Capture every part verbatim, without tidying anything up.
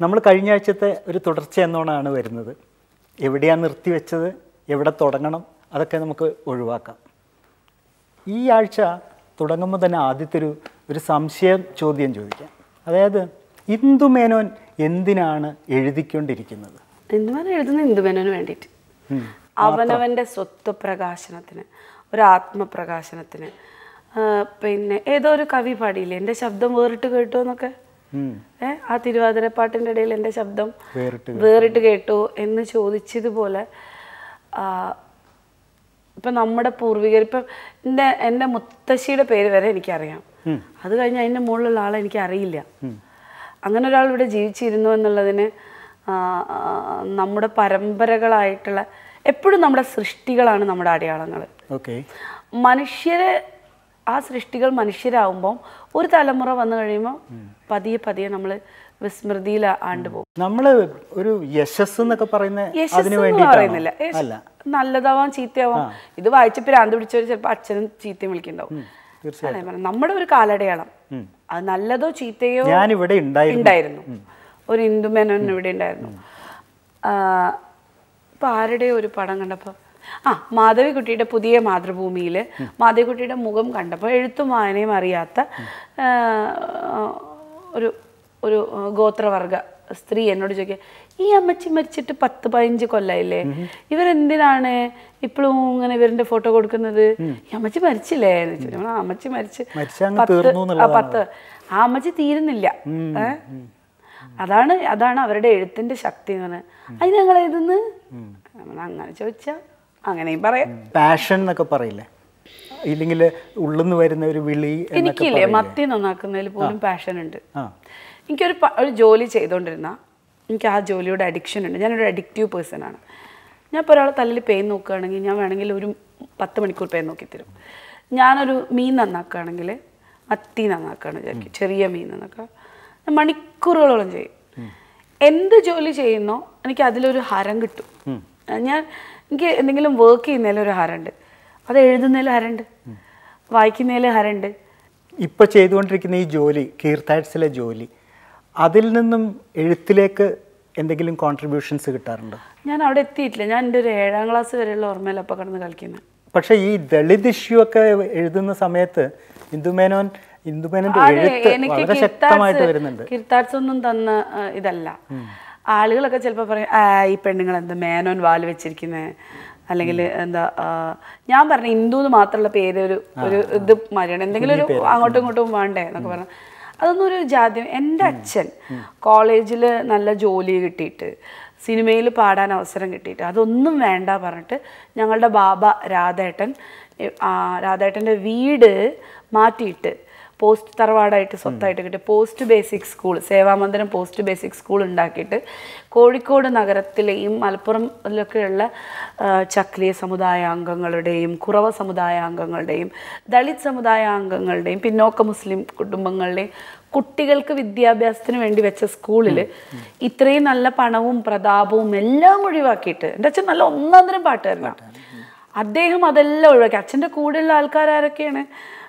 നമ്മൾ കഴിഞ്ഞ ആഴ്ചത്തെ ഒരു തുടർച്ച എന്നോണാണ് വരുന്നത്. എവിടെയാണ് നിർത്തിവെച്ചത്, എവിടെ തുടങ്ങണം, അതൊക്കെ നമുക്ക് ഒഴിവാക്കാം. ഈ ആഴ്ച തുടങ്ങുമ്പോൾ തന്നെ ആദ്യത്തെ ഒരു ഒരു സംശയം ചോദ്യം ചോദിക്കാം. അതായത് ഇന്ദുമേനോൻ എന്തിനാണ് എഴുതിക്കൊണ്ടിരിക്കുന്നത്? ഇന്ദുമേനോൻ എഴുതുന്ന ഇന്ദുമേനോന് വേണ്ടിയിട്ട്, അവനവൻ്റെ സ്വത്വ പ്രകാശനത്തിന്, ഒരു ആത്മപ്രകാശനത്തിന്. പിന്നെ ഏതോ ഒരു കവി പാടിയില്ലേ, എൻ്റെ ശബ്ദം വേറിട്ട് കേട്ടു എന്നൊക്കെ. ഏഹ് ആ തിരുവാതിരപ്പാട്ടിൻ്റെ ഇടയിൽ എൻ്റെ ശബ്ദം വേറിട്ട് കേട്ടു എന്ന് ചോദിച്ചതുപോലെ ഇപ്പം നമ്മുടെ പൂർവികർ, ഇപ്പം എൻ്റെ എൻ്റെ മുത്തശ്ശിയുടെ പേര് വരെ എനിക്കറിയാം. അത് കഴിഞ്ഞ് അതിൻ്റെ മുകളിലുള്ള ആളെ എനിക്ക് അറിയില്ല. അങ്ങനെ ഒരാൾ ഇവിടെ ജീവിച്ചിരുന്നു എന്നുള്ളതിന് നമ്മുടെ പരമ്പരകളായിട്ടുള്ള എപ്പോഴും നമ്മുടെ സൃഷ്ടികളാണ് നമ്മുടെ അടയാളങ്ങൾ. മനുഷ്യരെ ആ സൃഷ്ടികൾ മനുഷ്യരാകുമ്പോൾ ഒരു തലമുറ വന്നു കഴിയുമ്പോൾ പതിയെ പതിയെ നമ്മൾ വിസ്മൃതിയിൽ ആണ്ടുപോകും. നമ്മൾ ഒരു യശസ് എന്നൊക്കെ പറയുന്നില്ല, നല്ലതാവാം ചീത്തയാവാം. ഇത് വായിച്ച പ്രാന്ത് പിടിച്ചവർ ചിലപ്പോൾ അച്ഛനും ചീത്തയും വിളിക്കുന്നുണ്ടാവും. നമ്മുടെ ഒരു കാലടയാളം, അത് നല്ലതോ ചീത്തയോ ഉണ്ടായിരുന്നു. ഒരു ഇന്ദുമേനോൻ ഇവിടെ ഉണ്ടായിരുന്നു. ഇപ്പൊ ആരുടെയോ ഒരു പടം കണ്ടപ്പോൾ, ആ മാധവിക്കുട്ടിയുടെ പുതിയ മാതൃഭൂമിയിൽ മാധവിക്കുട്ടിയുടെ മുഖം കണ്ടപ്പോൾ എഴുത്തും വായനയും അറിയാത്ത ഒരു ഒരു ഗോത്രവർഗ സ്ത്രീ എന്നോട് ചോദിക്കുക, ഈ അമ്മച്ചി മരിച്ചിട്ട് പത്ത് പതിനഞ്ച് കൊല്ലായില്ലേ, ഇവരെന്തിനാണ് ഇപ്പോഴും ഇങ്ങനെ ഇവരുടെ ഫോട്ടോ കൊടുക്കുന്നത്? ഈ അമ്മച്ചി മരിച്ചില്ലേ എന്ന് ചോദിച്ചു. ആ അമ്മച്ചി മരിച്ച് പത്ത് പത്ത് ആ അമ്മച്ചി തീരുന്നില്ല. ഏഹ് അതാണ് അതാണ് അവരുടെ എഴുത്തിന്റെ ശക്തി എന്ന് പറഞ്ഞാൽ. അത് ഞങ്ങൾ എഴുതുന്നു അങ്ങനെ ചോദിച്ചാ അങ്ങനെയും പറയാം. പാഷൻ എന്നൊക്കെ പറയില്ലേ, ഇല്ലെങ്കിൽ ഉള്ളിന്ന് വരുന്ന ഒരു വിളി. എനിക്കില്ലേ മത്തി നന്നാക്കുന്നതിൽ പോലും പാഷൻ ഉണ്ട്. എനിക്കൊരു ഒരു ജോലി ചെയ്തുകൊണ്ടിരുന്ന എനിക്ക് ആ ജോലിയുടെ അഡിക്ഷൻ ഉണ്ട്. ഞാനൊരു അഡിക്റ്റീവ് പേഴ്സൺ ആണ്. ഞാൻ ഇപ്പോൾ ഒരാളെ തലയിൽ പെയിൻ നോക്കുകയാണെങ്കിൽ ഞാൻ വേണമെങ്കിൽ ഒരു പത്ത് മണിക്കൂർ പെയിൻ നോക്കിത്തരും. ഞാനൊരു മീൻ നന്നാക്കുകയാണെങ്കിൽ മത്തി നന്നാക്കുകയാണ് വിചാരിക്കും, ചെറിയ മീൻ നന്നാക്കുക, ഞാൻ മണിക്കൂറുകളോളം ചെയ്യും. എന്ത് ജോലി ചെയ്യുന്നോ എനിക്ക് അതിലൊരു ഹരം കിട്ടും. ഞാൻ എനിക്ക് എന്തെങ്കിലും വർക്ക് ചെയ്യുന്നതിലൊരു ഹരമുണ്ട്, അത് എഴുതുന്നതിൽ ഹരമുണ്ട്, വായിക്കുന്നതിൽ ഹരമുണ്ട്. ഇപ്പം ചെയ്തുകൊണ്ടിരിക്കുന്ന ഈ ജോലി, കീർത്താഡ്സിലെ ജോലി, അതിൽ നിന്നും എഴുത്തിലേക്ക് എന്തെങ്കിലും കോൺട്രിബ്യൂഷൻസ് കിട്ടാറുണ്ടോ? ഞാൻ അവിടെ എത്തിയിട്ടില്ല. ഞാൻ എൻ്റെ ഒരു ഏഴാം ക്ലാസ് വരെയുള്ള ഓർമ്മയിൽ അപ്പം കിടന്ന് കളിക്കുന്നത്. പക്ഷേ ഈ ദളിത് ഇഷ്യൂ ഒക്കെ എഴുതുന്ന സമയത്ത് ഇന്ദുമേനോൻ ഇന്ദുമേനോന്റെ എഴുത്ത് വളരെ ശക്തമായിട്ട് വരുന്നുണ്ട്. കീർത്താഡ്സ് ഒന്നും തന്ന ഇതല്ല. ആളുകളൊക്കെ ചിലപ്പോൾ പറയും, ആ ഈ പെണ്ണുങ്ങൾ എന്താ മേനോൻ വാല് വെച്ചിരിക്കുന്നത്, അല്ലെങ്കിൽ എന്താ ഞാൻ പറഞ്ഞ ഹിന്ദു എന്ന് മാത്രമുള്ള പേര് ഒരു ഒരു ഇത് മാറിയാണ്, എന്തെങ്കിലും ഒരു അങ്ങോട്ടും ഇങ്ങോട്ടും വേണ്ടേ എന്നൊക്കെ പറഞ്ഞു. അതൊന്നും ഒരു ജാതി. എൻ്റെ അച്ഛൻ കോളേജിൽ നല്ല ജോലി കിട്ടിയിട്ട് സിനിമയിൽ പാടാൻ അവസരം കിട്ടിയിട്ട് അതൊന്നും വേണ്ട പറഞ്ഞിട്ട് ഞങ്ങളുടെ ബാബ രാധേട്ടൻ രാധേട്ടൻ്റെ വീട് മാറ്റിയിട്ട് പോസ്റ്റ് തറവാടായിട്ട് സ്വത്തായിട്ട് കിട്ടിയ post basic school, Sevamandiram post basic school ഉണ്ടാക്കിയിട്ട് കോഴിക്കോട് നഗരത്തിലെയും മലപ്പുറത്തിലൊക്കെയുള്ള ചക്ലിയ സമുദായ അംഗങ്ങളുടെയും കുറവ സമുദായ അംഗങ്ങളുടെയും ദളിത് സമുദായ അംഗങ്ങളുടെയും പിന്നോക്ക മുസ്ലിം കുടുംബങ്ങളുടെയും കുട്ടികൾക്ക് വിദ്യാഭ്യാസത്തിന് വേണ്ടി വെച്ച സ്കൂളിൽ ഇത്രയും നല്ല പണവും പ്രതാപവും എല്ലാം ഒഴിവാക്കിയിട്ട്, എൻ്റെ അച്ഛൻ നല്ല ഒന്നാം തരം പാട്ടുകാരനാണ്, അദ്ദേഹം അതെല്ലാം ഒഴിവാക്കി. അച്ഛൻ്റെ കൂടെയുള്ള ആൾക്കാരൊക്കെയാണ്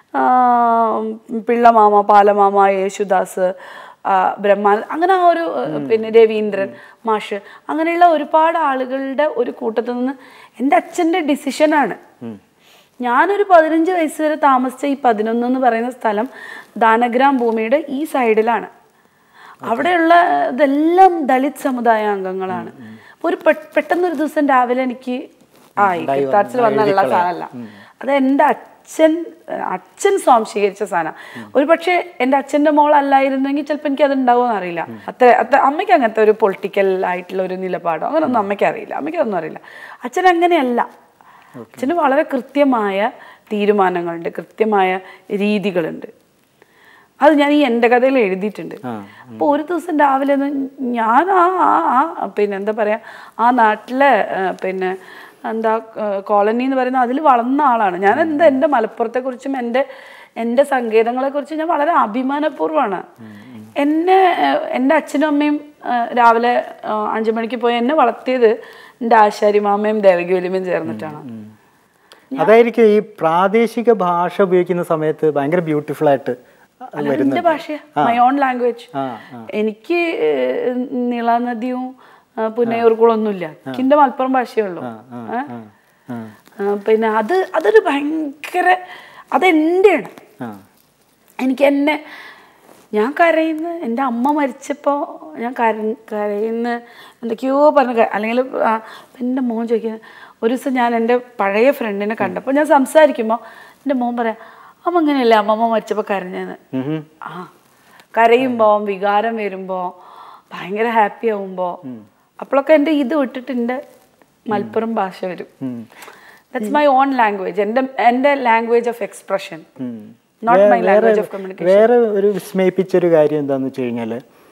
പിള്ളമാമ, പാലമാമ, യേശുദാസ്, ബ്രഹ്മാൻ, അങ്ങനെ ആ ഒരു പിന്നെ രവീന്ദ്രൻ മാഷ്, അങ്ങനെയുള്ള ഒരുപാട് ആളുകളുടെ ഒരു കൂട്ടത്തിൽ നിന്ന് എൻ്റെ അച്ഛൻ്റെ ഡിസിഷനാണ്. ഞാനൊരു പതിനഞ്ച് വയസ്സ് വരെ താമസിച്ച ഈ പതിനൊന്ന് എന്ന് പറയുന്ന സ്ഥലം ദാനഗ്രാം ഭൂമിയുടെ ഈ സൈഡിലാണ്. അവിടെയുള്ള ഇതെല്ലാം ദളിത് സമുദായ അംഗങ്ങളാണ്. ഒരു പെട്ടെന്നൊരു ദിവസം രാവിലെ എനിക്ക് ആ കീർത്താഡ്സിൽ വന്നുള്ള സാധനമല്ല, അത് എൻ്റെ അച്ഛൻ അച്ഛൻ സ്വാംശീകരിച്ച സാധനം. ഒരു പക്ഷേ എൻ്റെ അച്ഛൻ്റെ മോളല്ലായിരുന്നെങ്കിൽ ചിലപ്പോൾ എനിക്ക് അത് ഉണ്ടാവുമെന്ന് അറിയില്ല. അത്ര അത്ര അമ്മയ്ക്ക് അങ്ങനത്തെ ഒരു പൊളിറ്റിക്കൽ ആയിട്ടുള്ള ഒരു നിലപാടോ അങ്ങനെയൊന്നും അമ്മയ്ക്ക് അറിയില്ല, അമ്മയ്ക്കൊന്നും അറിയില്ല. അച്ഛൻ അങ്ങനെയല്ല. അച്ഛന് വളരെ കൃത്യമായ തീരുമാനങ്ങളുണ്ട്, കൃത്യമായ രീതികളുണ്ട്. അത് ഞാൻ ഈ എൻ്റെ കഥയിൽ എഴുതിയിട്ടുണ്ട്. അപ്പോൾ ഒരു ദിവസം രാവിലെ ഞാൻ ആ ആ പിന്നെ എന്താ പറയുക, ആ നാട്ടിലെ പിന്നെ എന്താ കോളനി എന്ന് പറയുന്നത് അതിൽ വളർന്ന ആളാണ് ഞാൻ. എന്താ എൻ്റെ മലപ്പുറത്തെക്കുറിച്ചും എൻ്റെ എൻ്റെ സങ്കേതങ്ങളെക്കുറിച്ചും ഞാൻ വളരെ അഭിമാനപൂർവ്വമാണ്. എന്നെ എൻ്റെ അച്ഛനും അമ്മയും രാവിലെ അഞ്ചു മണിക്ക് പോയി എന്നെ വളർത്തിയത് എൻ്റെ ആശാരി മാമയും ദേവകി വലിയമ്മയും ചേർന്നിട്ടാണ്. അതായിരിക്കും ഈ പ്രാദേശിക ഭാഷ ഉപയോഗിക്കുന്ന സമയത്ത് ഭയങ്കര ബ്യൂട്ടിഫുൾ ആയിട്ട് എന്റെ ഭാഷ, മൈ ഓൺ ലാംഗ്വേജ്. എനിക്ക് നീളാനദിയും പുന്നയൂർക്കുളൊന്നുമില്ല, എനിക്കെന്റെ മലപ്പുറം ഭാഷയേ ഉള്ളൂ. പിന്നെ അത് അതൊരു ഭയങ്കര അതെന്റെയാണ്. എനിക്ക് എന്നെ ഞാൻ കരയുന്ന എൻ്റെ അമ്മ മരിച്ചപ്പോൾ ഞാൻ കര കരയുന്ന എന്തൊക്കെയോ പറഞ്ഞ, അല്ലെങ്കിൽ എൻ്റെ മോൻ ചോദിക്കുന്നത്, ഒരു ദിവസം ഞാൻ എൻ്റെ പഴയ ഫ്രണ്ടിനെ കണ്ടപ്പോൾ ഞാൻ സംസാരിക്കുമ്പോൾ എൻ്റെ മോൻ പറയാം, അമ്മ അങ്ങനെയല്ലേ അമ്മമ്മ മരിച്ചപ്പോൾ കരഞ്ഞെന്ന്. ആ കരയുമ്പോൾ വികാരം വരുമ്പോൾ ഭയങ്കര ഹാപ്പി ആവുമ്പോൾ അപ്പോഴൊക്കെ എൻ്റെ ഇത് വിട്ടിട്ട് എൻ്റെ മലപ്പുറം ഭാഷ വരും. ദാറ്റ്സ് മൈ ഓൺ ലാംഗ്വേജ്, എൻ്റെ എൻ്റെ language of expression, not my language of communication. വേറെ ഒരു വിസ്മയിപ്പിച്ചൊരു കാര്യം എന്താണെന്ന് വെച്ച് കഴിഞ്ഞാൽ,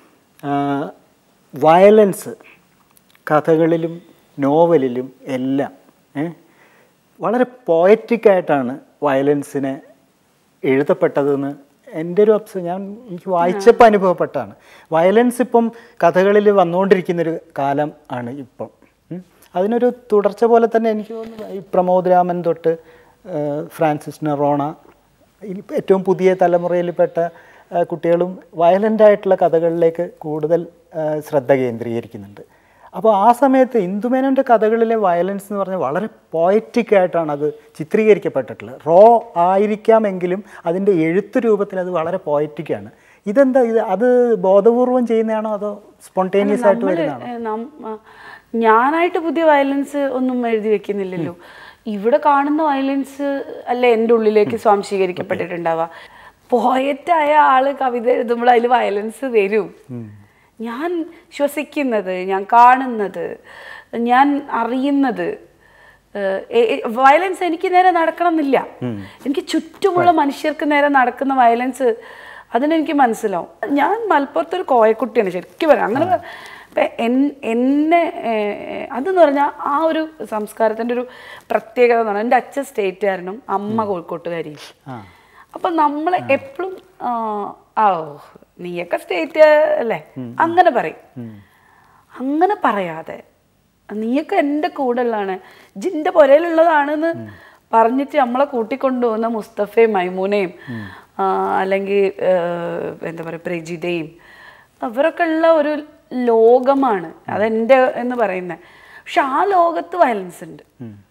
വയലൻസ് കഥകളിലും നോവലിലും എല്ലാം വളരെ പോയറ്റിക്കായിട്ടാണ് വയലൻസിനെ എഴുതപ്പെട്ടതെന്ന് എൻ്റെ ഒരു അബ്സ ഞാൻ എനിക്ക് വായിച്ചപ്പോൾ അനുഭവപ്പെട്ടാണ്. വയലൻസ് ഇപ്പം കഥകളിൽ വന്നുകൊണ്ടിരിക്കുന്നൊരു കാലം ആണ് ഇപ്പം. അതിനൊരു തുടർച്ച പോലെ തന്നെ എനിക്ക് തോന്നുന്നു ഈ പ്രമോദ് രാമൻ തൊട്ട് ഫ്രാൻസിസ് നൊറോണ, ഏറ്റവും പുതിയ തലമുറയിൽപ്പെട്ട കുട്ടികളും വയലൻ്റായിട്ടുള്ള കഥകളിലേക്ക് കൂടുതൽ ശ്രദ്ധ കേന്ദ്രീകരിക്കുന്നുണ്ട്. അപ്പോൾ ആ സമയത്ത് ഇന്ദുമേനോൻ്റെ കഥകളിലെ വയലൻസ് എന്ന് പറഞ്ഞാൽ വളരെ പോയറ്റിക്കായിട്ടാണ് അത് ചിത്രീകരിക്കപ്പെട്ടിട്ടുള്ളത്. റോ ആയിരിക്കാമെങ്കിലും അതിൻ്റെ എഴുത്ത് രൂപത്തിൽ അത് വളരെ പോയറ്റിക്കാണ്. ഇതെന്താ ഇത്, അത് ബോധപൂർവം ചെയ്യുന്നതാണോ അതോ സ്പോണ്ടേനിയസ് ആയിട്ട് വരുന്നതാണോ? ഞാനായിട്ട് പുതിയ വയലൻസ് ഒന്നും എഴുതി വെക്കുന്നില്ലല്ലോ. ഇവിടെ കാണുന്ന വയലൻസ് അല്ലേ എൻ്റെ ഉള്ളിലേക്ക് സ്വാംശീകരിക്കപ്പെട്ടിട്ടുണ്ടാവുക. പോയറ്റായ ആള് കവിത എഴുതുമ്പോൾ അതിൽ വയലൻസ് വരും. ഞാൻ ശ്വസിക്കുന്നത്, ഞാൻ കാണുന്നത്, ഞാൻ അറിയുന്നത്, വയലൻസ് എനിക്ക് നേരെ നടക്കണം എന്നില്ല. എനിക്ക് ചുറ്റുമുള്ള മനുഷ്യർക്ക് നേരെ നടക്കുന്ന വയലൻസ് അതിനെനിക്ക് മനസ്സിലാവും. ഞാൻ മലപ്പുറത്തൊരു കോയക്കുട്ടിയാണ് ശരിക്കും പറയാം. അങ്ങനെ എന്നെ അതെന്ന് പറഞ്ഞാൽ ആ ഒരു സംസ്കാരത്തിൻ്റെ ഒരു പ്രത്യേകത എന്ന് പറഞ്ഞാൽ എൻ്റെ അച്ഛൻ സ്റ്റേറ്റുകാരനും അമ്മ കോഴിക്കോട്ടുകാരിയും. അപ്പം നമ്മൾ എപ്പോഴും ആ നീയൊക്കെ സ്റ്റേറ്റ് അല്ലേ അങ്ങനെ പറയും. അങ്ങനെ പറയാതെ നീയൊക്കെ എൻ്റെ കൂടെ ഉള്ളതാണ്, ജിൻ്റെ പുരയിലുള്ളതാണെന്ന് പറഞ്ഞിട്ട് നമ്മളെ കൂട്ടിക്കൊണ്ടുപോകുന്ന മുസ്തഫയും മൈമൂനയും അല്ലെങ്കിൽ എന്താ പറയുക പ്രജിതയും അവരൊക്കെ ഉള്ള ഒരു ലോകമാണ് അതെൻ്റെ എന്ന് പറയുന്നത്. പക്ഷെ ആ ലോകത്ത് വയലൻസ് ഉണ്ട്.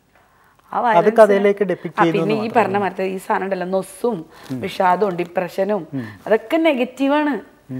പിന്നെ ഈ പറഞ്ഞ മറ്റേ ഈ സാധനം ഉണ്ടല്ലോ, നൊസ്സും വിഷാദവും ഡിപ്രഷനും അതൊക്കെ നെഗറ്റീവാണ്.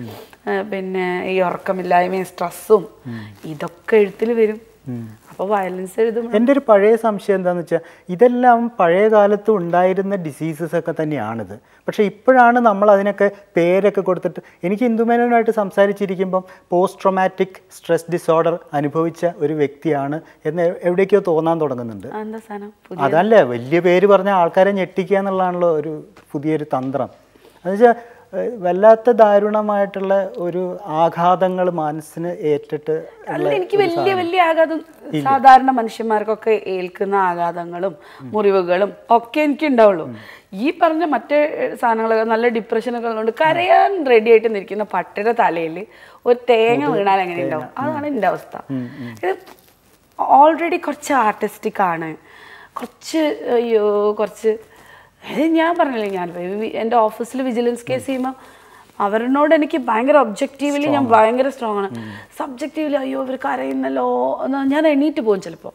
പിന്നെ ഈ ഉറക്കമില്ലായ്മയും സ്ട്രെസ്സും ഇതൊക്കെ എഴുത്തിൽ വരും. അപ്പോൾ വയലൻസ് എഴുതും. എൻ്റെ ഒരു പഴയ സംശയം എന്താണെന്ന് വെച്ചാൽ ഇതെല്ലാം പഴയ കാലത്ത് ഉണ്ടായിരുന്ന ഡിസീസസ് ഒക്കെ തന്നെയാണിത്. പക്ഷേ ഇപ്പോഴാണ് നമ്മൾ അതിനൊക്കെ പേരൊക്കെ കൊടുത്തിട്ട്, എനിക്ക് ഇന്ദുമേനോനായിട്ട് സംസാരിച്ചിരിക്കുമ്പം പോസ്റ്റ് ട്രോമാറ്റിക് സ്ട്രെസ് ഡിസോർഡർ അനുഭവിച്ച ഒരു വ്യക്തിയാണ് എന്ന് എവിടേക്കോ തോന്നാൻ തുടങ്ങുന്നുണ്ട്. അതല്ലേ വലിയ പേര് പറഞ്ഞ ആൾക്കാരെ ഞെട്ടിക്കുക എന്നുള്ളതാണല്ലോ ഒരു പുതിയൊരു തന്ത്രം. എന്നുവെച്ചാൽ വല്ലാത്ത ദാരുണമായിട്ടുള്ള ഒരു ആഘാതങ്ങൾ മനസ്സിന് ഏറ്റിട്ട്. എനിക്ക് വലിയ വലിയ ആഘാതം സാധാരണ മനുഷ്യന്മാർക്കൊക്കെ ഏൽക്കുന്ന ആഘാതങ്ങളും മുറിവുകളും ഒക്കെ എനിക്ക് ഉണ്ടാവുള്ളൂ. ഈ പറഞ്ഞ മറ്റേ സാധനങ്ങളൊക്കെ നല്ല ഡിപ്രഷനൊക്കെ ഉള്ളതുകൊണ്ട് കരയാൻ റെഡി ആയിട്ട് നിൽക്കുന്ന പട്ടിയുടെ തലയിൽ ഒരു തേങ്ങ വീണാൽ എങ്ങനെ ഉണ്ടാവും, അതാണ് എൻ്റെ അവസ്ഥ. ഇത് ഓൾറെഡി കുറച്ച് ആർട്ടിസ്റ്റിക് ആണ്, കുറച്ച് അയ്യോ കുറച്ച് ഞാൻ പറഞ്ഞില്ലേ, ഞാൻ എൻ്റെ ഓഫീസിൽ വിജിലൻസ് കേസ് ചെയ്യുമ്പോൾ അവരോട് എനിക്ക് ഭയങ്കര ഒബ്ജക്റ്റീവ്ലി ഞാൻ ഭയങ്കര സ്ട്രോങ് ആണ്. സബ്ജക്റ്റീവ്ലി അയ്യോ ഇവർ കരയുന്നല്ലോ എന്ന് ഞാൻ എണീറ്റ് പോകും ചിലപ്പോൾ.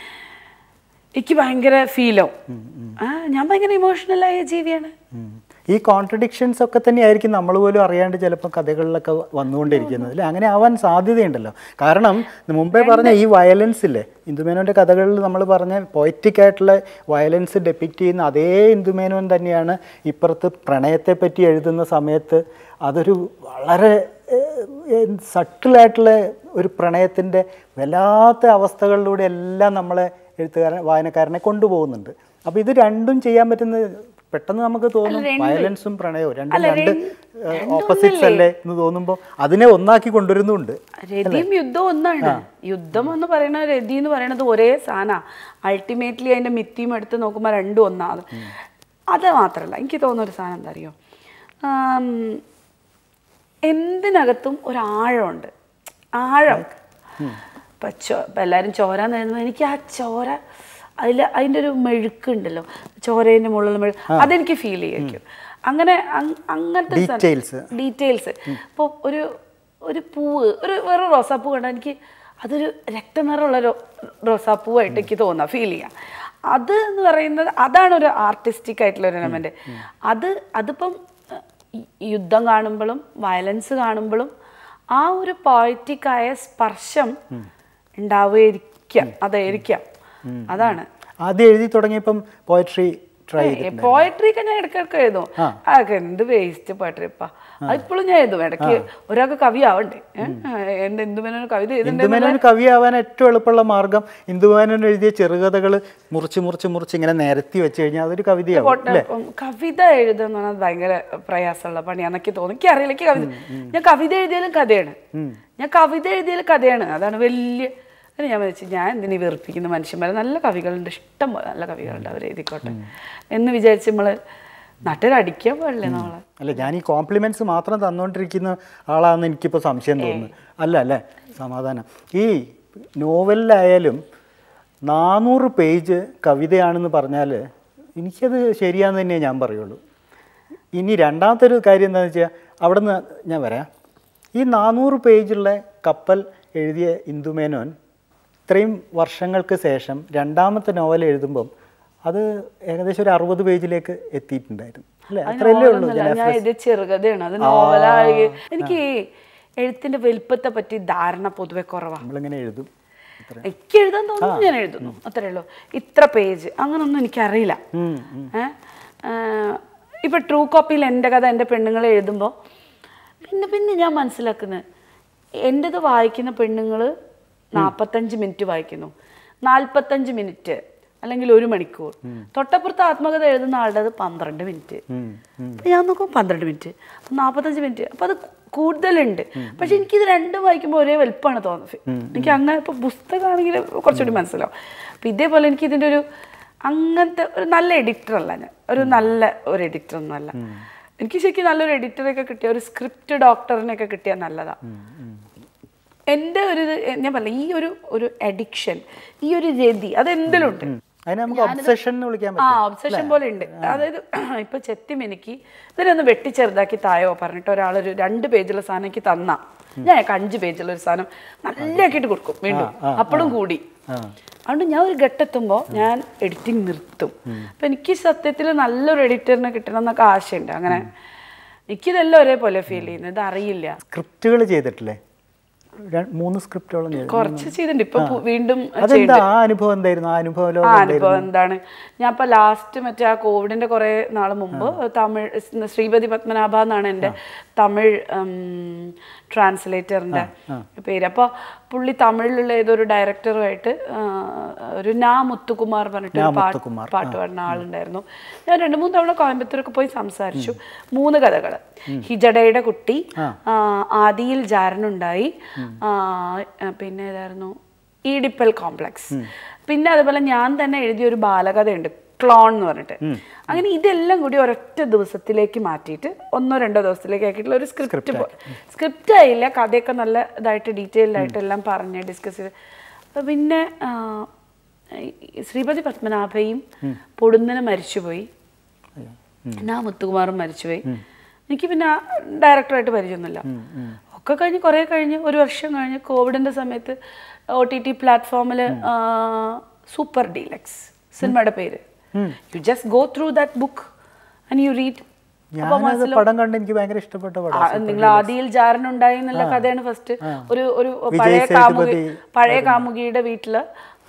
എനിക്ക് ഭയങ്കര ഫീലാവും. ആ ഞാൻ ഭയങ്കര ഇമോഷണലായ ജീവിയാണ്. ഈ കോൺട്രഡിക്ഷൻസ് ഒക്കെ തന്നെയായിരിക്കും നമ്മൾ പോലും അറിയാണ്ട് ചിലപ്പോൾ കഥകളിലൊക്കെ വന്നുകൊണ്ടിരിക്കുന്നത് അല്ലേ? അങ്ങനെ ആവാൻ സാധ്യതയുണ്ടല്ലോ. കാരണം മുമ്പേ പറഞ്ഞ ഈ വയലൻസ് ഇല്ലേ, ഇന്ദുമേനോൻ്റെ കഥകളിൽ നമ്മൾ പറഞ്ഞ പോയറ്റിക് ആയിട്ടുള്ള വയലൻസ് ഡെപ്പിക്റ്റ് ചെയ്യുന്ന അതേ ഇന്ദുമേനോൻ തന്നെയാണ് ഇപ്പുറത്ത് പ്രണയത്തെ പറ്റി എഴുതുന്ന സമയത്ത് അതൊരു വളരെ സട്ടിലായിട്ടുള്ള ഒരു പ്രണയത്തിൻ്റെ വല്ലാത്ത അവസ്ഥകളിലൂടെ എല്ലാം നമ്മളെ എഴുത്തുകാരൻ വായനക്കാരനെ കൊണ്ടുപോകുന്നുണ്ട്. അപ്പോൾ ഇത് രണ്ടും ചെയ്യാൻ പറ്റുന്ന പെട്ടെന്ന് നമുക്ക് തോന്നും വയലൻസും പ്രണയവും രണ്ടും രണ്ട് ഓപ്പോസിറ്റ്സ് അല്ലേ എന്ന് തോന്നുമ്പോൾ അതിനെ ഒന്നാക്കി കൊണ്ടുവരുന്നുണ്ട്. രതിയും യുദ്ധം ഒന്നാണ്. യുദ്ധം എന്ന് പറയുന്ന രതി എന്ന് പറയുന്നത് ഒരേ സാധന. അൾട്ടിമേറ്റ്ലി അതിന്റെ മിത്തിയും എടുത്ത് നോക്കുമ്പോൾ രണ്ടും ഒന്നാണ്. അത് മാത്രമല്ല എനിക്ക് തോന്നുന്ന ഒരു സാധനം എന്താ അറിയോ, എന്തിനകത്തും ഒരാഴമുണ്ട്. ആഴം ഇപ്പം ചോ ഇപ്പം എല്ലാവരും ചോരാന്ന് എഴുതുമ്പോൾ എനിക്ക് ആ ചോര അതിൽ അതിൻ്റെ ഒരു മെഴുക്കുണ്ടല്ലോ, ചോരേൻ്റെ മുകളിലുള്ള മെഴുക്ക് അതെനിക്ക് ഫീൽ ചെയ്യും. അങ്ങനെ അങ്ങനത്തെ ഡീറ്റെയിൽസ് ഡീറ്റെയിൽസ് ഇപ്പോൾ ഒരു ഒരു പൂവ് ഒരു വേറെ റോസാപ്പൂ കണ്ടാൽ എനിക്ക് അതൊരു രക്തനിറമുള്ള റോസാപ്പൂവായിട്ട് എനിക്ക് തോന്നുക ഫീൽ ചെയ്യാം. അത് എന്ന് പറയുന്നത് അതാണ് ഒരു ആർട്ടിസ്റ്റിക് ആയിട്ടുള്ള ഒരു എലമെന്റ്. അത് അതിപ്പം യുദ്ധം കാണുമ്പോഴും വയലൻസ് കാണുമ്പോഴും ആ ഒരു പോയറ്റിക്കായ സ്പർശം ഉണ്ടാവുകയായിരിക്കാം. അതായിരിക്കാം. അതാണ് ആദ്യം എഴുതി തുടങ്ങിയപ്പം പോയട്രി ട്രൈ പോയട്രി ഒക്കെ ഞാൻ ഇടയ്ക്കിടയ്ക്ക് എഴുതും. അതൊക്കെ എന്ത് വേസ്റ്റ് പോയട്രി ഇപ്പ അതിപ്പോഴും ഞാൻ എഴുതും. ഇടയ്ക്ക് ഒരാൾക്ക് കവി ആവണ്ടേ? എന്റെ ഇന്ദുമേനോൻ കവിത ഇന്ദുമേനോൻ കവിയാവാൻ ഏറ്റവും എളുപ്പമുള്ള മാർഗം ഇന്ദുമേനോൻ എഴുതിയ ചെറുകഥകൾ മുറിച്ച് മുറിച്ച് മുറിച്ച് ഇങ്ങനെ നിരത്തി വെച്ച് കഴിഞ്ഞാൽ അതൊരു കവിതയാവും. കവിത എഴുതുക എന്ന് പറഞ്ഞാൽ ഭയങ്കര പ്രയാസമുള്ള പണിയാന്നൊക്കെ തോന്നും. എനിക്ക് അറിയില്ല. എനിക്ക് കവിത ഞാൻ കവിത എഴുതിയാലും കഥയാണ്. ഞാൻ കവിത എഴുതിയാലും കഥയാണ്. അതാണ് വലിയ ഞാൻ വെച്ച് ഞാൻ എന്തിനീ വെറുപ്പിക്കുന്ന മനുഷ്യന്മാരെ. നല്ല കവികളുണ്ട്, ഇഷ്ടം പോലെ നല്ല കവികളുണ്ട്, അവർ എഴുതിക്കോട്ടെ എന്ന് വിചാരിച്ച് നമ്മള് നാട്ടിൽ അടിക്കാൻ പാടില്ലേ നമ്മളെ? അല്ല, ഞാൻ ഈ കോംപ്ലിമെന്റ്സ് മാത്രം തന്നുകൊണ്ടിരിക്കുന്ന ആളാണെന്ന് എനിക്കിപ്പോൾ സംശയം തോന്നുന്നു. അല്ല അല്ലേ, സമാധാനം. ഈ നോവലിലായാലും നാനൂറ് പേജ് കവിതയാണെന്ന് പറഞ്ഞാൽ എനിക്കത് ശരിയാന്ന് തന്നെയേ ഞാൻ പറയുള്ളൂ. ഇനി രണ്ടാമത്തെ ഒരു കാര്യം എന്താണെന്ന് വെച്ചാൽ അവിടെ നിന്ന് ഞാൻ വരാം. ഈ നാനൂറ് പേജുള്ള കപ്പൽ എഴുതിയ ഇന്ദുമേനോൻ ഇത്രയും വർഷങ്ങൾക്ക് ശേഷം രണ്ടാമത്തെ നോവൽ എഴുതുമ്പം അത് ഏകദേശം ഒരു അറുപത് പേജിലേക്ക് എത്തിയിട്ടുണ്ടായിരുന്നു അല്ലേ? അത്രയല്ലേ ഉള്ളൂ. ഞാൻ ഇത് ചെറുകഥയാണ്, അത് നോവലായി. എനിക്ക് എഴുത്തിന്റെ വലുപ്പത്തെ പറ്റി ധാരണ പൊതുവെ കുറവാണ്. നമ്മളിങ്ങനെ എഴുതും, എനിക്ക് എഴുതാൻ തോന്നുന്നു, ഞാൻ എഴുതുന്നു, അത്രേ ഉള്ളൂ. ഇത്ര പേജ് അങ്ങനൊന്നും എനിക്കറിയില്ല. ഏഹ് ഇപ്പൊ ട്രൂ കോപ്പിയിൽ എൻ്റെ കഥ എൻ്റെ പെണ്ണുങ്ങൾ എഴുതുമ്പോൾ പിന്നെ പിന്നെ ഞാൻ മനസ്സിലാക്കുന്നത് എൻ്റെത് വായിക്കുന്ന പെണ്ണുങ്ങൾ നാൽപ്പത്തഞ്ച് മിനിറ്റ് വായിക്കുന്നു, നാൽപ്പത്തഞ്ച് മിനിറ്റ് അല്ലെങ്കിൽ ഒരു മണിക്കൂർ. തൊട്ടപ്പുറത്ത് ആത്മകഥ എഴുതുന്ന ആളുടെ അത് പന്ത്രണ്ട് മിനിറ്റ്. ഞാൻ നോക്കും പന്ത്രണ്ട് മിനിറ്റ്, നാൽപ്പത്തഞ്ച് മിനിറ്റ്. അപ്പം അത് കൂടുതലുണ്ട്. പക്ഷെ എനിക്കിത് രണ്ടും വായിക്കുമ്പോൾ ഒരേ വലുപ്പമാണ് തോന്നുന്നത്. എനിക്ക് അങ്ങനെ ഇപ്പോൾ പുസ്തകമാണെങ്കിൽ കുറച്ചുകൂടി മനസ്സിലാവും. അപ്പം ഇതേപോലെ എനിക്ക് ഇതിൻ്റെ ഒരു അങ്ങനത്തെ ഒരു നല്ല എഡിറ്ററല്ല ഞാൻ, ഒരു നല്ല ഒരു എഡിറ്ററൊന്നും അല്ല. എനിക്ക് ശരിക്കും നല്ലൊരു എഡിറ്ററൊക്കെ കിട്ടിയ, ഒരു സ്ക്രിപ്റ്റ് ഡോക്ടറിനെയൊക്കെ കിട്ടിയാൽ നല്ലതാണ്. എൻ്റെ ഒരു ഞാൻ പറഞ്ഞ ഈ ഒരു ഒരു അഡിക്ഷൻ, ഈ ഒരു രതി അതെന്തെങ്കിലും ഉണ്ട്. ആ ഒബ്സഷൻ പോലെ ഉണ്ട്. അതായത് ഇപ്പൊ ചെത്തി എനിക്ക് ഇതിനൊന്ന് വെട്ടി ചെറുതാക്കി തായോ പറഞ്ഞിട്ട് ഒരാളൊരു രണ്ട് പേജുള്ള സാധനം എനിക്ക് തന്നാ ഞാൻ അഞ്ച് പേജുള്ള ഒരു സാധനം നല്ലതാക്കിയിട്ട് കൊടുക്കും വീണ്ടും, അപ്പോഴും കൂടി. അതുകൊണ്ട് ഞാൻ ഒരു ഘട്ടെത്തുമ്പോൾ ഞാൻ എഡിറ്റിംഗ് നിർത്തും. അപ്പം എനിക്ക് സത്യത്തിൽ നല്ലൊരു എഡിറ്ററിനെ കിട്ടണം എന്നൊക്കെ ആശയുണ്ട്. അങ്ങനെ എനിക്കിതെല്ലാം ഒരേപോലെ ഫീൽ ചെയ്യുന്നത്. ഇത് അറിയില്ല. സ്ക്രിപ്റ്റുകൾ ചെയ്തിട്ടില്ലേ? മൂന്ന് സ്ക്രിപ്റ്റോളം കുറച്ച് ചെയ്തിട്ടുണ്ട്. ഇപ്പൊ വീണ്ടും അനുഭവം എന്തായിരുന്നു? ആ അനുഭവം അനുഭവം എന്താണ്? ഞാൻ ഇപ്പൊ ലാസ്റ്റ് മറ്റേ ആ കോവിഡിന്റെ കുറെ നാള് മുമ്പ് തമിഴ് ശ്രീപതി പത്മനാഭ എന്നാണ് എൻ്റെ തമിഴ് ട്രാൻസ്ലേറ്ററിന്റെ പേര്. അപ്പൊ പുള്ളി തമിഴിലുള്ള ഏതൊരു ഡയറക്ടറുമായിട്ട് ഒരു നാ മുത്തുകുമാർ പറഞ്ഞിട്ട് പാട്ട് പാട്ട് പാടുന്ന ആളുണ്ടായിരുന്നു. ഞാൻ രണ്ട് മൂന്ന് തവണ കോയമ്പത്തൂരൊക്കെ പോയി സംസാരിച്ചു. മൂന്ന് കഥകൾ, ഹിജഡയുടെ കുട്ടി, ആദിയിൽ ജാരനുണ്ടായി, പിന്നെ ഏതായിരുന്നു ഈഡിപ്പൽ കോംപ്ലക്സ്, പിന്നെ അതുപോലെ ഞാൻ തന്നെ എഴുതിയ ഒരു ബാലകഥയുണ്ട് ക്ലോൺ എന്ന് പറഞ്ഞിട്ട്. അങ്ങനെ ഇതെല്ലാം കൂടി ഒരൊറ്റ ദിവസത്തിലേക്ക് മാറ്റിയിട്ട് ഒന്നോ രണ്ടോ ദിവസത്തിലേക്ക് ആക്കിയിട്ടുള്ള ഒരു സ്ക്രിപ്റ്റ് പോലെ. സ്ക്രിപ്റ്റ് ആയില്ല, കഥയൊക്കെ നല്ല ഇതായിട്ട് ഡീറ്റെയിൽഡ് ആയിട്ട് എല്ലാം പറഞ്ഞ് ഡിസ്കസ് ചെയ്ത്. അപ്പം പിന്നെ ശ്രീപതി പത്മനാഭയും പൊടുന്നനെ മരിച്ചുപോയി, എന്നാ മുത്തുകുമാറും മരിച്ചുപോയി. എനിക്ക് പിന്നെ ഡയറക്ടറായിട്ട് പരിചയമൊന്നുമില്ല. ഒക്കെ കഴിഞ്ഞ് കുറേ കഴിഞ്ഞ് ഒരു വർഷം കഴിഞ്ഞ് കോവിഡിൻ്റെ സമയത്ത് ഒ ടി ടി പ്ലാറ്റ്ഫോമിൽ സൂപ്പർ ഡീലക്സ് സിനിമയുടെ പേര്, you just go through that book and you read. നിങ്ങൾ ആദിയിൽ ജാരനുണ്ടായി എന്നുള്ള കഥയാണ് ഫസ്റ്റ്. ഒരു ഒരു പഴയ കാമുകി പഴയ കാമുകിയുടെ വീട്ടില്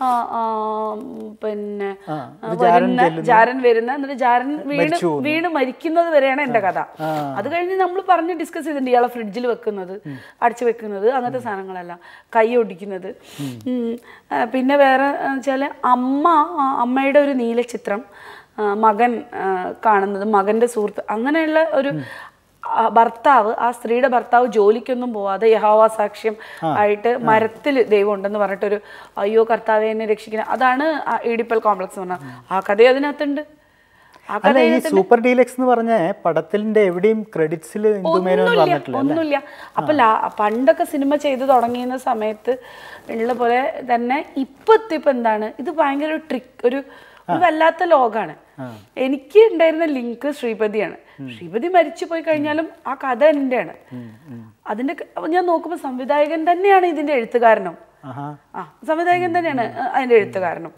പിന്നെ വരുന്ന ജാരൻ വരുന്ന എന്നിട്ട് ജാരൻ വീണ് വീണ് മരിക്കുന്നത് വരെയാണ് എൻ്റെ കഥ. അത് കഴിഞ്ഞ് നമ്മൾ പറഞ്ഞ് ഡിസ്കസ് ചെയ്തിട്ടുണ്ട്. ഇയാളെ ഫ്രിഡ്ജിൽ വെക്കുന്നത്, അടച്ചു വെക്കുന്നത്, അങ്ങനത്തെ സാധനങ്ങളെല്ലാം, കൈ ഒടിക്കുന്നത്. പിന്നെ വേറെ വെച്ചാൽ അമ്മ അമ്മയുടെ ഒരു നീലച്ചിത്രം, മകൻ കാണുന്നത്, മകൻ്റെ സുഹൃത്ത്, അങ്ങനെയുള്ള ഒരു ഭർത്താവ്, ആ സ്ത്രീയുടെ ഭർത്താവ് ജോലിക്കൊന്നും പോവാതെ യഹോവ സാക്ഷ്യം ആയിട്ട് മരത്തിൽ ദൈവം ഉണ്ടെന്ന് പറഞ്ഞിട്ടൊരു അയ്യോ കർത്താവെ എന്നെ രക്ഷിക്കണം. അതാണ് ഈഡിപ്പൽ കോംപ്ലക്സ് എന്ന് പറഞ്ഞാൽ. ആ കഥ അതിനകത്തുണ്ട്. സൂപ്പർ ഡീലക്സ് എന്ന് പറഞ്ഞ പടത്തിന്റെ എവിടെയും ക്രെഡിറ്റ്സിൽ ഒന്നുമില്ല. അപ്പൊ പണ്ടൊക്കെ സിനിമ ചെയ്ത് തുടങ്ങിയുന്ന സമയത്ത് ഉള്ള പോലെ തന്നെ ഇപ്പത്തെ ഇപ്പൊ എന്താണ് ഇത് ഭയങ്കര ട്രിക്ക്, ഒരു ഒരു വല്ലാത്ത ലോകമാണ്. എനിക്ക് ഉണ്ടായിരുന്ന ലിങ്ക് ശ്രീപതിയാണ്. ശ്രീപതി മരിച്ചു പോയി കഴിഞ്ഞാലും ആ കഥ എന്റെയാണ്. അതിന്റെ ഞാൻ നോക്കുമ്പോൾ സംവിധായകൻ തന്നെയാണ് ഇതിന്റെ എഴുത്തുകാരനും. ആ സംവിധായകൻ തന്നെയാണ് അതിന്റെ എഴുത്തുകാരനും.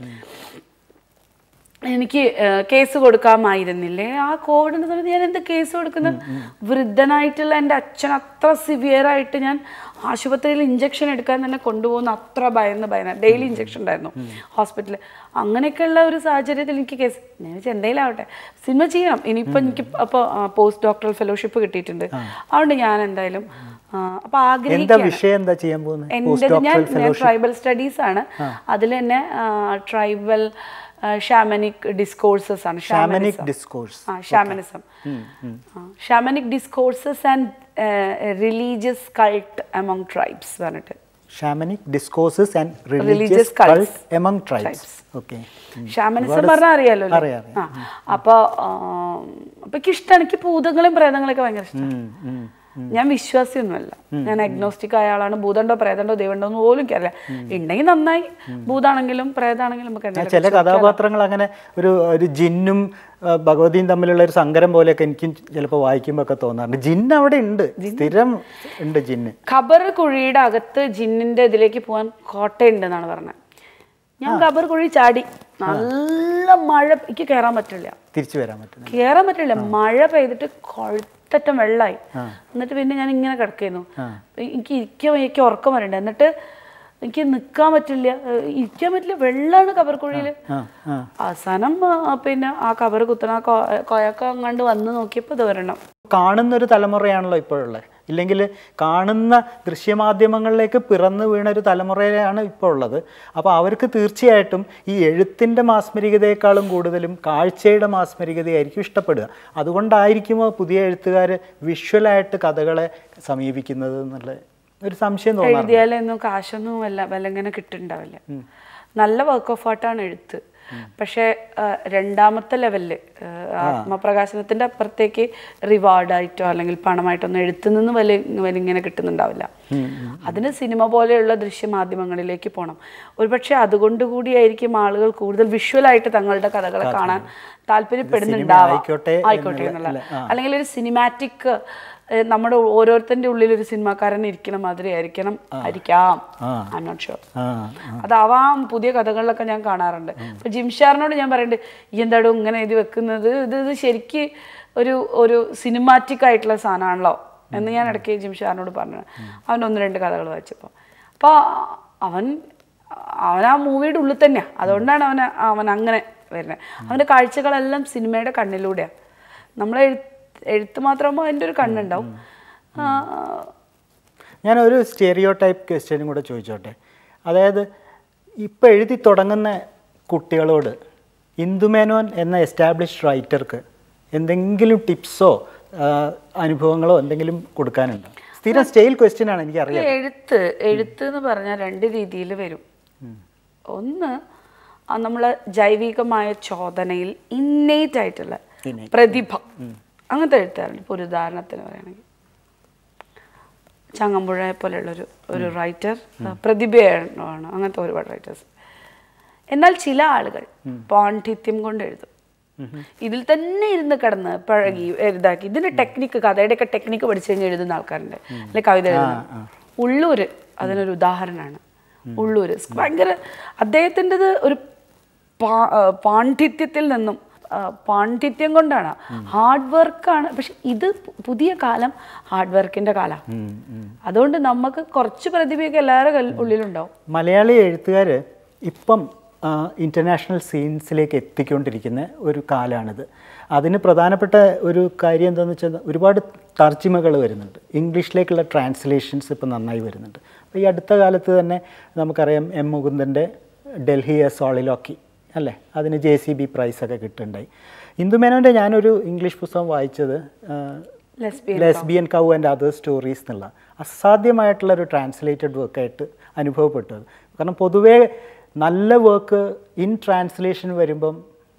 എനിക്ക് കേസ് കൊടുക്കാമായിരുന്നില്ലേ ആ കോവിഡിന്റെ സമയത്ത്? ഞാൻ എന്ത് കേസ് കൊടുക്കുന്നത്? വൃദ്ധനായിട്ടുള്ള എൻ്റെ അച്ഛൻ അത്ര സിവിയർ ആയിട്ട് ഞാൻ ആശുപത്രിയിൽ ഇഞ്ചക്ഷൻ എടുക്കാൻ തന്നെ കൊണ്ടുപോകുന്ന അത്ര ഭയന്ന് ഭയന്ന ഡെയിലി ഇഞ്ചക്ഷൻ ഉണ്ടായിരുന്നു ഹോസ്പിറ്റലിൽ. അങ്ങനെയൊക്കെയുള്ള ഒരു സാഹചര്യത്തിൽ എനിക്ക് കേസ് ഞാൻ വെച്ചാൽ എന്തെങ്കിലും ആവട്ടെ സിനിമ ചെയ്യണം. ഇനിയിപ്പോൾ എനിക്ക് അപ്പോൾ പോസ്റ്റ് ഡോക്ടറൽ ഫെലോഷിപ്പ് കിട്ടിയിട്ടുണ്ട്. അതുകൊണ്ട് ഞാൻ എന്തായാലും അപ്പൊ ആഗ്രഹിക്കുകയാണ്. എൻ്റെ ഞാൻ ട്രൈബൽ സ്റ്റഡീസ് ആണ്. അതിൽ തന്നെ ട്രൈബൽ ഷാമനിക് ഡിസ്കോഴ്സസ് ആണ്. ഷാമനിക് ഡിസ്കോഴ്സ് ആ shamanism shamanic discourses and religious cult among tribes പറഞ്ഞിട്ട് shamanic discourses and religious cult among tribes. Okay, shamanism പറഞ്ഞാൽ അറിയാലോ. ആ അപ്പോൾ അപ്പോൾ എനിക്ക് ഇഷ്ടമാണ്. എനിക്ക് ഭൂതങ്ങളും പ്രേതങ്ങളൊക്കെ ഭയങ്കര ഇഷ്ടമാണ്. ഞാൻ വിശ്വാസിയൊന്നുമല്ല. ഞാൻ അഗ്നോസ്റ്റിക് ആയ ആളാണ്. ഭൂതമുണ്ടോ പ്രേതമുണ്ടോ ദൈവമുണ്ടോ എന്ന് പോലും എനിക്കറിയില്ല. ഉണ്ടെങ്കിൽ നന്നായി. ഭൂതാണെങ്കിലും പ്രേതാണെങ്കിലും നമുക്ക് ചില കഥാപാത്രങ്ങൾ അങ്ങനെ ഒരു ഒരു ജിന്നും ഭഗവതിയും തമ്മിലുള്ള ഒരു സങ്കരം പോലെയൊക്കെ എനിക്ക് ചിലപ്പോൾ വായിക്കുമ്പോൾ ഒക്കെ തോന്നാറുണ്ട്. ജിന്ന് അവിടെ ഉണ്ട്, സ്ഥിരം ഉണ്ട് ജിന്ന്. ഖബർ കുഴിയുടെ അകത്ത് ജിന്നിന്റെ ഇതിലേക്ക് പോകാൻ കോട്ടയുണ്ട് എന്നാണ് പറഞ്ഞത്. ഞാൻ ഖബർ കുഴി ചാടി. നല്ല മഴ, എനിക്ക് കയറാൻ പറ്റില്ല, തിരിച്ചു വരാൻ പറ്റില്ല, കയറാൻ പറ്റില്ല. മഴ പെയ്തിട്ട് കൊഴുത്തറ്റം വെള്ളമായി. എന്നിട്ട് പിന്നെ ഞാൻ ഇങ്ങനെ കിടക്കുന്നു. എനിക്ക് ഇരിക്കാൻ എനിക്ക് ഉറക്കം വരണ്ട. എന്നിട്ട് എനിക്ക് നിൽക്കാൻ പറ്റില്ല, ഇരിക്കാൻ പറ്റില്ല, വെള്ളമാണ് ഖബർ കുഴിയിൽ. അവസാനം പിന്നെ ആ ഖബർ കുത്തണ കൊയക്ക അങ്ങാണ്ട് വന്ന് നോക്കിയപ്പോൾ ഇത് വരണം. കാണുന്നൊരു തലമുറയാണല്ലോ ഇപ്പോഴുള്ളത്. ഇല്ലെങ്കിൽ കാണുന്ന ദൃശ്യമാധ്യമങ്ങളിലേക്ക് പിറന്നു വീണൊരു തലമുറയിലാണ് ഇപ്പോൾ ഉള്ളത്. അപ്പോൾ അവർക്ക് തീർച്ചയായിട്ടും ഈ എഴുത്തിൻ്റെ മാസ്മരികതയെക്കാളും കൂടുതലും കാഴ്ചയുടെ മാസ്മരികതയായിരിക്കും ഇഷ്ടപ്പെടുക. അതുകൊണ്ടായിരിക്കുമോ പുതിയ എഴുത്തുകാർ വിഷ്വലായിട്ട് കഥകളെ സമീപിക്കുന്നത് എന്നുള്ള ഒരു സംശയം തോന്നുന്നു. എഴുതിയാലൊന്നും കാശൊന്നും വല്ല വല്ലങ്ങനെ കിട്ടുന്നുണ്ടാവില്ല. നല്ല വർക്ക് ഓഫ് ആർട്ടാണ് എഴുത്ത്. പക്ഷേ രണ്ടാമത്തെ ലെവലില് ആത്മപ്രകാശനത്തിന്റെ അപ്പുറത്തേക്ക് റിവാർഡായിട്ടോ അല്ലെങ്കിൽ പണമായിട്ടൊന്നും എഴുത്തു നിന്ന് വലിയ വലിയ ഇങ്ങനെ കിട്ടുന്നുണ്ടാവില്ല. അതിന് സിനിമ പോലെയുള്ള ദൃശ്യമാധ്യമങ്ങളിലേക്ക് പോകണം. ഒരുപക്ഷെ അതുകൊണ്ട് കൂടിയായിരിക്കും ആളുകൾ കൂടുതൽ വിഷ്വലായിട്ട് തങ്ങളുടെ കഥകളെ കാണാൻ താല്പര്യപ്പെടുന്നുണ്ടാവാം. ആയിക്കോട്ടെ എന്നുള്ള, അല്ലെങ്കിൽ ഒരു സിനിമാറ്റിക് നമ്മുടെ ഓരോരുത്തരുടെ ഉള്ളിൽ ഒരു സിനിമാക്കാരൻ ഇരിക്കണ മാതിരി ആയിരിക്കണം ആയിരിക്കാം. I'm not sure. അതാവാം. പുതിയ കഥകളിലൊക്കെ ഞാൻ കാണാറുണ്ട്. ഇപ്പൊ ജിംഷാറിനോട് ഞാൻ പറയുന്നുണ്ട്, ഈ എന്താടോ ഇങ്ങനെ എഴുതി വെക്കുന്നത്, ഇത് ഇത് ശരിക്ക് ഒരു ഒരു സിനിമാറ്റിക് ആയിട്ടുള്ള സാധനമാണല്ലോ എന്ന് ഞാൻ ഇടയ്ക്ക് ജിംഷാറിനോട് പറഞ്ഞു. അവൻ ഒന്ന് രണ്ട് കഥകൾ വായിച്ചപ്പോൾ അപ്പോൾ അവൻ അവൻ ആ മൂവിയുടെ ഉള്ളിൽ തന്നെയാണ്. അതുകൊണ്ടാണ് അവന് അവൻ അങ്ങനെ വരുന്നത്. അവൻ്റെ കാഴ്ചകളെല്ലാം സിനിമയുടെ കണ്ണിലൂടെയാണ്. നമ്മളെ എഴുത്ത് മാത്രമാകുമ്പോൾ അതിൻ്റെ ഒരു കണ്ണുണ്ടാവും. ഞാനൊരു സ്റ്റീരിയോ ടൈപ്പ് ക്വസ്റ്റ്യനും കൂടെ ചോദിച്ചോട്ടെ. അതായത് ഇപ്പോൾ എഴുതി തുടങ്ങുന്ന കുട്ടികളോട് ഇന്ദുമേനോൻ എന്ന എസ്റ്റാബ്ലിഷ്ഡ് റൈറ്റർക്ക് എന്തെങ്കിലും ടിപ്സോ അനുഭവങ്ങളോ എന്തെങ്കിലും കൊടുക്കാനുണ്ടോ? സ്ഥിരം സ്റ്റൈൽ ക്വസ്റ്റ്യൻ ആണ്, എനിക്കറിയാം. എഴുത്ത് എഴുത്ത് എന്ന് പറഞ്ഞാൽ രണ്ട് രീതിയിൽ വരും. ഒന്ന് നമ്മളെ ജൈവികമായ ചോദനയിൽ ഇന്നേറ്റ് ആയിട്ടുള്ള പ്രതിഭ, അങ്ങനത്തെ എഴുത്തുകാരുണ്ട്. ഇപ്പോൾ ഒരു ഉദാഹരണത്തിന് പറയുകയാണെങ്കിൽ ചങ്ങമ്പുഴയെ പോലെയുള്ളൊരു ഒരു റൈറ്റർ പ്രതിഭയാണ്. അങ്ങനത്തെ ഒരുപാട് റൈറ്റേഴ്സ്. എന്നാൽ ചില ആളുകൾ പാണ്ഡിത്യം കൊണ്ട് എഴുതും. ഇതിൽ തന്നെ ഇരുന്ന് കിടന്ന് പഴകി എഴുതാക്കി ഇതിന്റെ ടെക്നിക്ക്, കഥയുടെയൊക്കെ ടെക്നിക്ക് പഠിച്ചു കഴിഞ്ഞ് എഴുതുന്ന ആൾക്കാരുണ്ട്, അല്ലെ കവിത എഴുതുന്ന. ഉള്ളൂര് അതിനൊരു ഉദാഹരണമാണ്. ഉള്ളൂര് ഭയങ്കര അദ്ദേഹത്തിൻ്റെത് ഒരു പാണ്ഡിത്യത്തിൽ നിന്നും പാണ്ഡിത്യം കൊണ്ടാണ്, ഹാർഡ് വർക്കാണ്. പക്ഷെ ഇത് പുതിയ കാലം ഹാർഡ് വർക്കിന്റെ കാലമാണ്. അതുകൊണ്ട് നമുക്ക് കുറച്ച് പ്രതിഭയൊക്കെ എല്ലാവരുടെ ഉള്ളിലുണ്ടാവും. മലയാളി എഴുത്തുകാർ ഇപ്പം ഇൻ്റർനാഷണൽ സീൻസിലേക്ക് എത്തിക്കൊണ്ടിരിക്കുന്ന ഒരു കാലമാണിത്. അതിന് പ്രധാനപ്പെട്ട ഒരു കാര്യം എന്താണെന്ന് വെച്ചാൽ ഒരുപാട് തർജിമകൾ വരുന്നുണ്ട്, ഇംഗ്ലീഷിലേക്കുള്ള ട്രാൻസ്ലേഷൻസ് ഇപ്പം നന്നായി വരുന്നുണ്ട്. അപ്പോൾ ഈ അടുത്ത കാലത്ത് തന്നെ നമുക്കറിയാം എം മുകുന്ദൻ്റെ ഡൽഹി എ സോളിലോക്കി അല്ലേ, അതിന് ജെ സി ബി പ്രൈസൊക്കെ കിട്ടുന്നുണ്ടായി. ഇന്ദുമേനോൻ്റെ ഞാനൊരു ഇംഗ്ലീഷ് പുസ്തകം വായിച്ചത് lesbian cow and other stories എന്നുള്ള അസാധ്യമായിട്ടുള്ളൊരു ട്രാൻസ്ലേറ്റഡ് വർക്കായിട്ട് അനുഭവപ്പെട്ടത്. കാരണം പൊതുവേ നല്ല വർക്ക് ഇൻ ട്രാൻസ്ലേഷൻ വരുമ്പം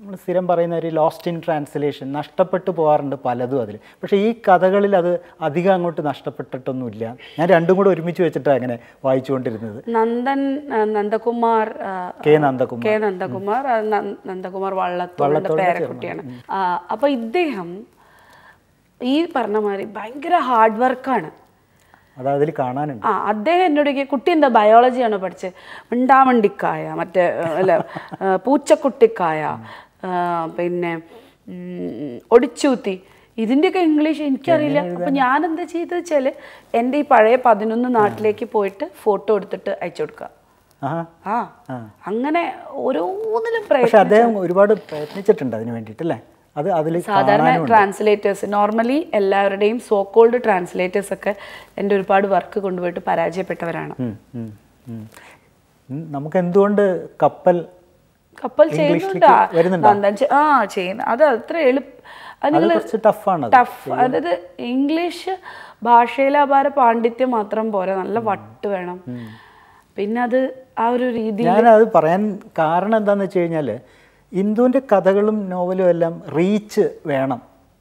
നമ്മൾ സ്ഥിരം പറയുന്ന ഒരു ലോസ്റ്റ് ഇൻ ട്രാൻസ്ലേഷൻ, നഷ്ടപ്പെട്ടു പോകാറുണ്ട് പലതും അതിൽ. പക്ഷേ ഈ കഥകളിൽ അത് അധികം അങ്ങോട്ട് നഷ്ടപ്പെട്ടിട്ടൊന്നുമില്ല. ഞാൻ രണ്ടും കൂടെ ഒരുമിച്ച് വെച്ചിട്ടാണ് അങ്ങനെ വായിച്ചുകൊണ്ടിരുന്നത്. നന്ദൻ നന്ദകുമാർ കെ നന്ദകുമാർ കെ നന്ദകുമാർ നന്ദകുമാർ വള്ളത്തോളിന്റെ പേരക്കുട്ടിയാണ്. അപ്പോൾ ഇദ്ദേഹം ഈ പറഞ്ഞ മാതിരി ഭയങ്കര ഹാർഡ് വർക്കാണ്. അത് അതിൽ കാണാനുണ്ട്. ആ അദ്ദേഹം എന്നോട് കുട്ടി എന്താ ബയോളജിയാണോ പഠിച്ചത്, മിണ്ടാമണ്ടിക്കായ, മറ്റേ അല്ല പൂച്ചക്കുട്ടിക്കായ, പിന്നെ ഒടിച്ചൂത്തി, ഇതിൻ്റെയൊക്കെ ഇംഗ്ലീഷ് എനിക്കറിയില്ല. അപ്പം ഞാൻ എന്താ ചെയ്തത് വെച്ചാൽ എൻ്റെ ഈ പഴയ പതിനൊന്ന് നാട്ടിലേക്ക് പോയിട്ട് ഫോട്ടോ എടുത്തിട്ട് അയച്ചു കൊടുക്കുക. ആ അങ്ങനെ ഓരോന്നിലും പ്രയത്നം. അദ്ദേഹം ഒരുപാട് പ്രയത്നിച്ചിട്ടുണ്ട് അതിന് വേണ്ടിയിട്ടല്ലേ. അത് അതിൽ സാധാരണ ട്രാൻസ്ലേറ്റേഴ്സ് നോർമലി എല്ലാവരുടെയും സോ കോൾഡ് ട്രാൻസ്ലേറ്റേഴ്സ് ഒക്കെ എൻ്റെ ഒരുപാട് വർക്ക് കൊണ്ടുപോയിട്ട് പരാജയപ്പെട്ടവരാണ്. നമുക്ക് എന്തുകൊണ്ട് കപ്പൽ കപ്പൽ ചെയ്യുന്നുണ്ട് ആ ചെയ്യുന്ന അത് അത്ര എളുപ്പം ടഫ്. അതായത് ഇംഗ്ലീഷ് ഭാഷയിലെ അപാര പാണ്ഡിത്യം മാത്രം പോരാ, നല്ല വട്ട് വേണം. പിന്നെ അത് ആ ഒരു രീതി ഞാൻ അത് പറയാൻ കാരണം എന്താണെന്ന് വെച്ച് കഴിഞ്ഞാൽ ഇന്ദുവിൻ്റെ കഥകളും നോവലും എല്ലാം റീച്ച് വേണം,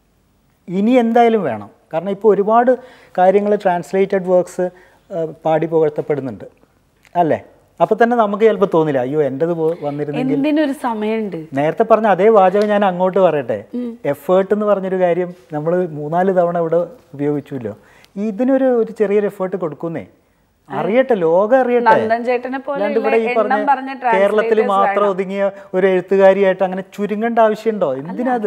ഇനി എന്തായാലും വേണം. കാരണം ഇപ്പോൾ ഒരുപാട് കാര്യങ്ങൾ ട്രാൻസ്ലേറ്റഡ് വർക്ക്സ് പാടി പുകഴ്ത്തപ്പെടുന്നുണ്ട് അല്ലേ. അപ്പോൾ തന്നെ നമുക്ക് ചിലപ്പോൾ തോന്നില്ല അയ്യോ എൻ്റെത് വന്നിരുന്നെങ്കിൽ. ഒരു സമയമുണ്ട്. നേരത്തെ പറഞ്ഞ അതേ വാചകം ഞാൻ അങ്ങോട്ട് പറയട്ടെ. എഫേർട്ട് എന്ന് പറഞ്ഞൊരു കാര്യം നമ്മൾ മൂന്നാല് തവണ ഇവിടെ ഉപയോഗിച്ചല്ലോ. ഇതിനൊരു ഒരു ചെറിയൊരു എഫേർട്ട് കൊടുക്കുന്നേ, അറിയട്ടെ, ലോകം അറിയട്ടെ. ഇവിടെ ഈ പറഞ്ഞ കേരളത്തിൽ മാത്രം ഒതുങ്ങിയ ഒരു എഴുത്തുകാരിയായിട്ട് അങ്ങനെ ചുരുങ്ങേണ്ട ആവശ്യമുണ്ടോ? എന്തിനാത്?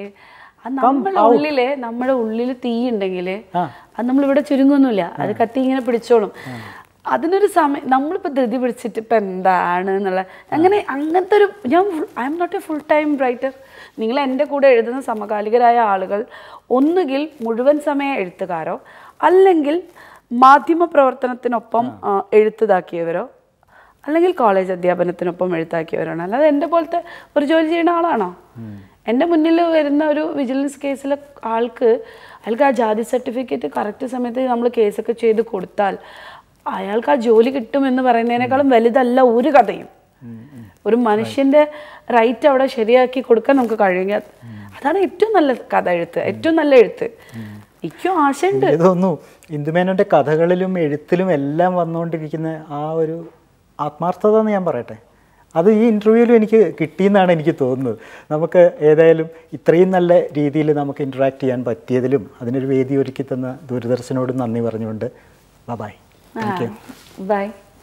നമ്മുടെ ഉള്ളില് നമ്മുടെ ഉള്ളില് തീ ഉണ്ടെങ്കിൽ അത് നമ്മളിവിടെ ചുരുങ്ങൊന്നുമില്ല, അത് കത്തി ഇങ്ങനെ പിടിച്ചോളും. അതിനൊരു സമയം നമ്മളിപ്പോൾ ധൃതി പിടിച്ചിട്ട് ഇപ്പം എന്താണ് എന്നുള്ള അങ്ങനെ അങ്ങനത്തെ ഒരു ഞാൻ I'm not a full time writer. നിങ്ങൾ എൻ്റെ കൂടെ എഴുതുന്ന സമകാലികരായ ആളുകൾ ഒന്നുകിൽ മുഴുവൻ സമയ എഴുത്തുകാരോ അല്ലെങ്കിൽ മാധ്യമ പ്രവർത്തനത്തിനൊപ്പം എഴുത്തുതാക്കിയവരോ അല്ലെങ്കിൽ കോളേജ് അധ്യാപനത്തിനൊപ്പം എഴുത്താക്കിയവരാണ്. അല്ലാതെ എൻ്റെ പോലത്തെ ഒരു ജോലി ചെയ്യുന്ന ആളാണോ? എൻ്റെ മുന്നിൽ വരുന്ന ഒരു വിജിലൻസ് കേസിലെ ആൾക്ക് അയാൾക്ക് ആ ജാതി സർട്ടിഫിക്കറ്റ് കറക്റ്റ് സമയത്ത് നമ്മൾ കേസൊക്കെ ചെയ്ത് കൊടുത്താൽ അയാൾക്ക് ആ ജോലി കിട്ടുമെന്ന് പറയുന്നതിനേക്കാളും വലുതല്ല ഒരു കഥയും. ഒരു മനുഷ്യൻ്റെ റൈറ്റ് അവിടെ ശരിയാക്കി കൊടുക്കാൻ നമുക്ക് കഴിയുക. അതാണ് ഏറ്റവും നല്ല കഥ എഴുത്ത്, ഏറ്റവും നല്ല എഴുത്ത്. എനിക്കും ആശയുണ്ട്. തോന്നുന്നു ഇന്ദുമേനോൻ്റെ കഥകളിലും എഴുത്തിലും എല്ലാം വന്നുകൊണ്ടിരിക്കുന്ന ആ ഒരു ആത്മാർത്ഥത എന്ന് ഞാൻ പറയട്ടെ, അത് ഈ ഇൻ്റർവ്യൂവിലും എനിക്ക് കിട്ടിയെന്നാണ് എനിക്ക് തോന്നുന്നത്. നമുക്ക് ഏതായാലും ഇത്രയും നല്ല രീതിയിൽ നമുക്ക് ഇൻറ്ററാക്ട് ചെയ്യാൻ പറ്റിയതിലും അതിനൊരു വേദി ഒരുക്കി തന്ന ദൂരദർശനോട് നന്ദി പറഞ്ഞുകൊണ്ട് ബൈ. Bye.